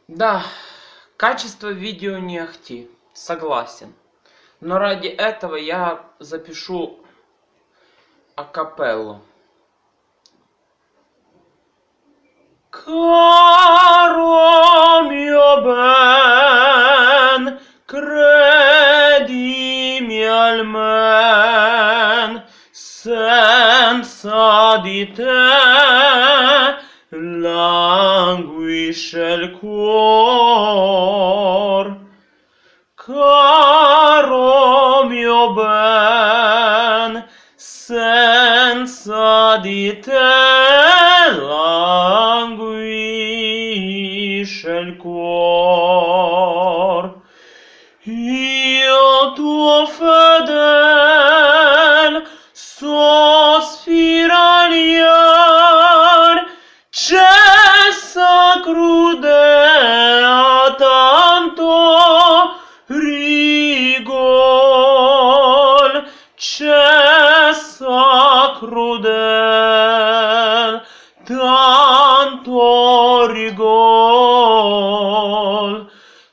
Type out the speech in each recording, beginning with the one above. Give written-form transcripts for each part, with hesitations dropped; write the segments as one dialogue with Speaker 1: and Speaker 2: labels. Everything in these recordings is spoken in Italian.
Speaker 1: Да, качество видео не ахти, согласен. Но ради этого я запишу акапеллу. Caro mio ben, credimi almen, senza di te languisce il cuor. Caro mio ben, senza di te languisce il cuor. Io tuo fedel sospira iar, cessa crudea tanto rigol, cessa crudel tanto rigol,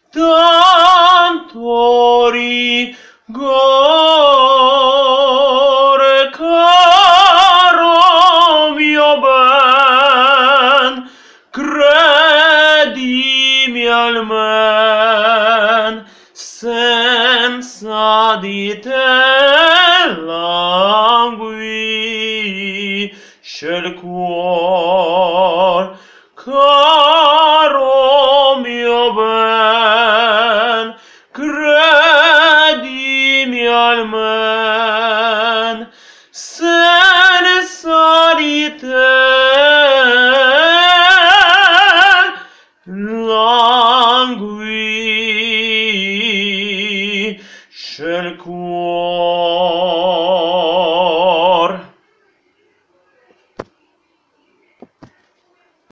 Speaker 1: tanto rigore, caro mio ben, credimi almen, senza di te languisce il cuor. Caro mio ben, credimi almen, senza di te languisce il cuor.